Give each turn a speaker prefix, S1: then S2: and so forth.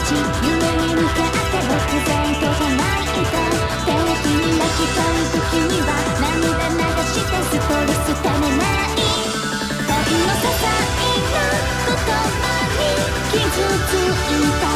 S1: ち夢に向かって漠然と唱えた天気に泣きたい時には涙流してストレスためないほんの些細な言葉に傷ついた